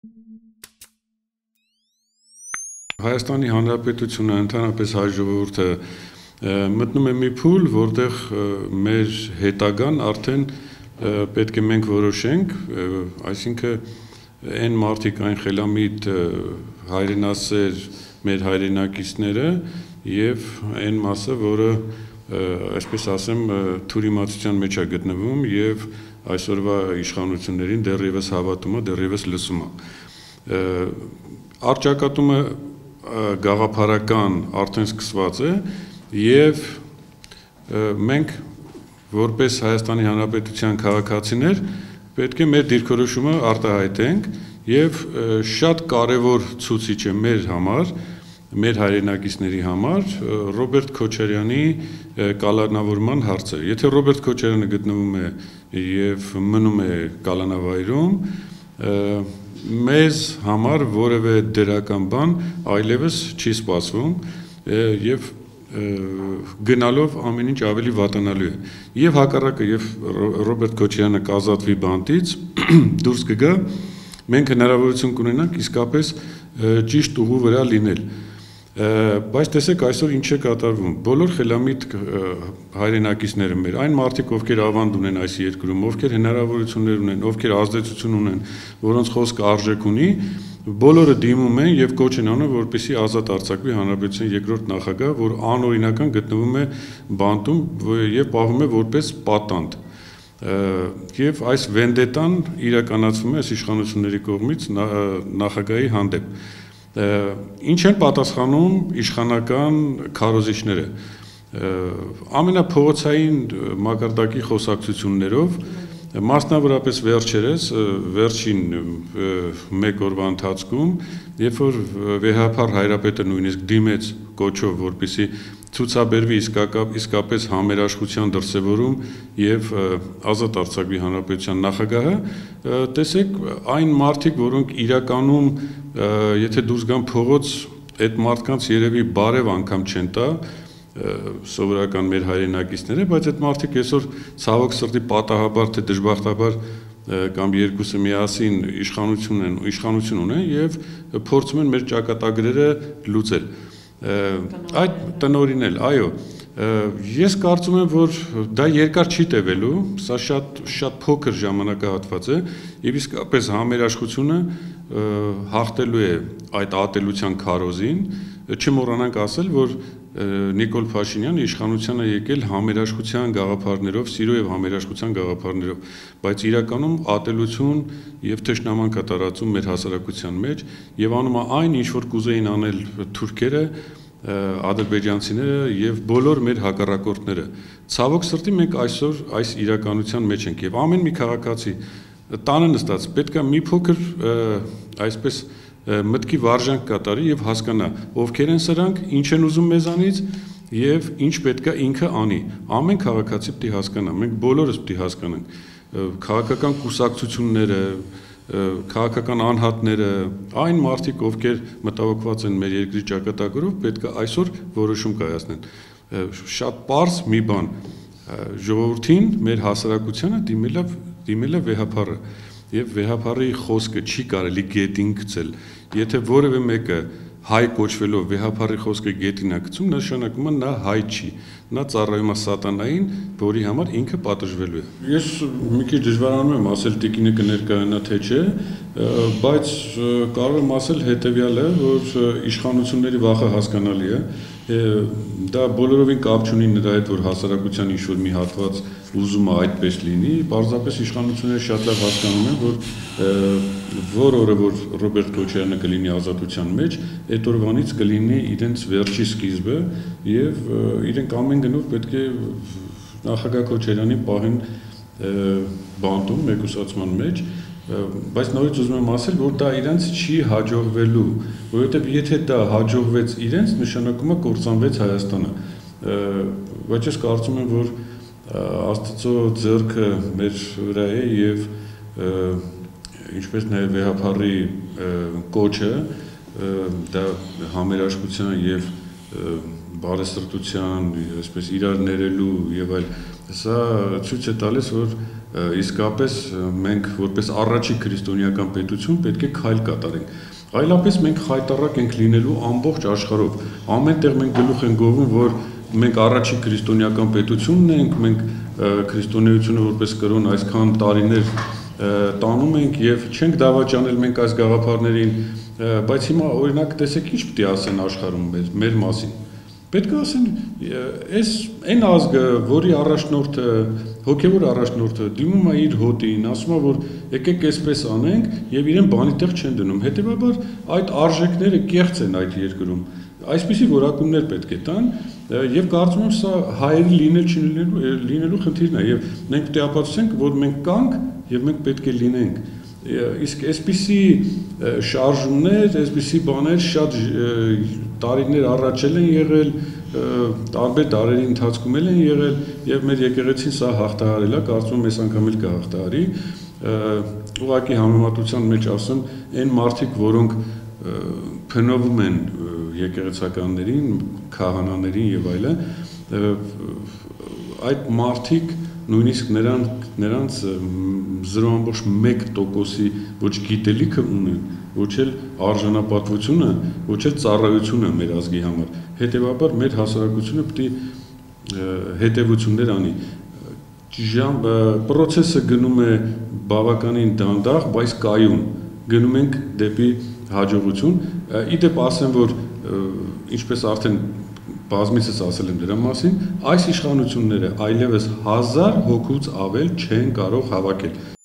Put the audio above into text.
Հայաստանի Հանրապետությունը ընդհանրապես հայ ժողովուրդը մտնում է մի փուլ, որտեղ մեր հետագան արդեն պետք է մենք որոշենք, այսինքն այն մարդիկ, այն խելամիտ հայրենասեր մեր հայրենակիցները եւ այն մասը, որը այսպես ասեմ, թուրիմացության մեջ է գտնվում եւ այսօրվա իշխանություններին դեռևս հավատում է, դեռևս լսում է։ Առճակատումը գաղափարական արդեն սկսված է եւ մենք որպես Հայաստանի Հանրապետության քաղաքացիներ պետք է մեր դիրքորոշումը արտահայտենք եւ շատ կարեւոր ցուցիչ է մեր համար, մեր հայրենակիցների համար Ռոբերտ Քոչարյանի կալանավորման հարցը։ Եթե Ռոբերտ Քոչարյանը գտնվում է եւ մնում է կալանավայրում, մեզ համար որևէ դրական բան այլևս չի սպասվում եւ գնալով ամեն ինչ ավելի վատանալու է։ Եվ հակառակը, եւ Ռոբերտ Քոչարյանը կազատվի բանտից դուրս կգա, մենք հնարավորություն կունենանք իսկապես ճիշտ ուղու վրա լինել։ Բայց տեսեք այսօր ինչ է կատարվում։ Բոլոր խելամիտ հայրենակիցները մեր, այն մարդիկ, ովքեր ավանդ ունեն այս երկրում, ովքեր հնարավորություններ ունեն, ովքեր ազդեցություն ունեն, որոնց խոսքը արժեք ունի, բոլորը դիմում են եւ կոչ են անում, որպեսզի ազատ արձակվի Հանրապետության երկրորդ նախագահ, որ անօրինական գտնվում է բանտում եւ պահվում է որպես պատանդ։ Եվ այս վենդետան իրականացվում է այս իշխանությունների կողմից նախագահի հանդեպ։ Ինչ են պատասխանում իշխանական քարոզիչները։ Ամենափողոցային մակարդակի խոսակցություններով, մասնավորապես վերջերս, վերջին մեկ օրվա ընթացքում, երբ որ վեհափառ հայրապետը նույնիսկ դիմեց կոչով, որպեսզի ցուցաբերվի իսկապես համերաշխության դրսևորում եւ ազատ արձակվի Հանրապետության նախագահը, տեսեք, այն մարդիկ, որոնք իրականում եթե դուրս գան փողոց, այդ մարդկանց երևի բարև անգամ չեն տա սովորական մեր հայրենակիցները, բայց այդ մարդիկ այսօր ցավոք սրտի պատահաբար թե դժբախտաբար կամ երկուսը միասին իշխանություն ունեն եւ փորձում են մեր ճակատագրերը լուծել։ Այդ տնօրինել, այո, ես կարծում եմ, որ դա երկար չի տևելու, սա շատ փոքր ժամանակահատված է եւ իսկապես համերաշխությունը հաղթելու է այդ ատելության քարոզին, չմոռանանք ասել, որ Նիկոլ Փաշինյանը իշխանության է եկել համերաշխության գաղափարներով, սիրո եւ համերաշխության գաղափարներով, բայց իրականում ատելություն եւ թշնաման կատարածում մեր հասարակության մեջ եւ անում է այն, ինչ որ կուզեին անել թուրքերը, ադրբեջանցիները եւ բոլոր մեր հակառակորդները։ Ցավոք սրտի մենք այսօր այս իրականության մեջ ենք եւ ամեն մի քաղաքացի տանը նստած պետք է մի փոքր այսպես մտքի վարժանք կատարի եւ հասկանա ովքեր են սրանք, ինչ են ուզում մեզանից եւ ինչ պետք է ինքը անի։ Ամեն քաղաքացի պետք է հասկանա, մենք բոլորս պետք է հասկանանք քաղաքական կուսակցությունները, քաղաքական անհատները, այն մարդիկ, ովքեր մտահոգված են մեր երկրի ճակատագրով, պետք է այսօր որոշում կայացնեն։ Շատ պարզ մի բան, ժողովրդին, մեր հասարակությանը դիմել է վեհափառը եւ վեհափառի խոսքը չի կարելի գետին գցել։ Եթե որևէ մեկը հայ կոչվելով վեհափառի խոսքը գետին է գցում, նշանակում է նա հայ չի, նա ծառայում է սատանային, որի համար ինքը պատժվելու է։ Ես մի քիչ դժվարանում եմ ասել տիկինը կներկայանա թե չէ, բայց կարող եմ ասել հետեւյալը, որ իշխանությունների վախը հասկանալի է, դա բոլորովին կապ չունի նրա հետ, որ հասարակության ինչ-որ մի հատված ուզում է այդպես լինի, պարզապես իշխանությունները շատ լավ հասկանում են, որ օրը որ Ռոբերտ Քոչարյանը կլինի ազատության մեջ, այդ օրվանից կլինի իրենց վերջի սկիզբը եւ իրենք ամեն գնով պետք է նախագահ Քոչարյանին պահեն բանտում մեկուսացման մեջ, բայց նորից ուզում եմ ասել, որ դա իրենց չի հաջողվելու, որովհետեւ եթե դա հաջողվեց իրենց, նշանակում է կործանվեց Հայաստանը։ Բայց ես կարծում եմ, որ Աստծո ձեռքը մեր վրա է եւ ինչպես նաեւ վեհափառի կոչը դա համերաշխության եւ բարեսրտության, այսպես իրար ներելու եւ այլ, սա ցույց է տալիս, որ իսկապես մենք որպես առաջի քրիստոնեական պետություն պետք է քայլ կատարենք։ Այլապես մենք խայտառակ ենք լինելու ամբողջ աշխարհով։ Ամեն տեղ մենք գլուխ ենք գովում, որ մենք առաջի քրիստոնեական պետությունն ենք, մենք քրիստոնեությունը որպես կրոն այսքան տարիներ տանում ենք եւ չենք դավաճանել մենք այս գաղափարներին, բայց հիմա օրինակ տեսեք ինչ պետք է ասեն աշխարհում մեր մասին։ Պետք է ասեն, այս այն ազգը, որի առաջնորդը, հոգևոր առաջնորդը դիմում է իր հոտին, ասում է, որ եկեք այսպես անենք եւ իրեն բանի տեղ չեն դնում։ Հետեւաբար այդ արժեքները կեղծ են այդ երկրում։ Այսպիսի որակումներ պետք է տան եւ կարծում եմ սա հայերի լինելու խնդիրն է եւ մենք պետք է ապացուցենք, որ մենք կանք եւ մենք պետք է լինենք։ Իսկ այսպիսի շարժումներ, այսպիսի բաներ շատ տարիներ առաջ են եղել, տարբեր դարերի ընթացքում են եղել եւ մեր եկեղեցին սա հաղթահարել է, կարծում եմ այս անգամ էլ կհաղթահարի։ Ուղղակի համեմատության մեջ ասեմ, այն մարդիկ, որոնք փնովում են եկեղեցականներին, քահանաներին եւ այլն, այդ մարդիկ նույնիսկ նրանց 0.1%-ի ոչ գիտելիքը ունեն, ոչ էլ արժանապատվությունը, ոչ էլ ծառայությունը մեր ազգի համար։ Հետևաբար մեր հասարակությունը պետք է հետևություններ անի։ Պրոցեսը գնում է բավականին դանդաղ, բայց կայուն։ Գնում ենք դեպի հաջողություն։ Իդեպ ասեմ, որ ինչպես արդեն բազմիցս ասել եմ դրա մասին, այս իշխանությունները այլևս 1000 հոգուց ավել չեն կարող հավաքել։